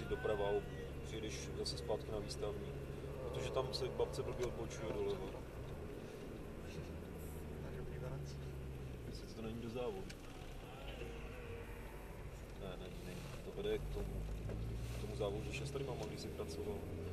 doprava a přijdeš zase zpátky na výstavní. Protože tam se babce blbě odbočuje doleva. Sice to není do závodu. Ne, není. To vede k tomu závodu, že s tady máma, když si pracoval.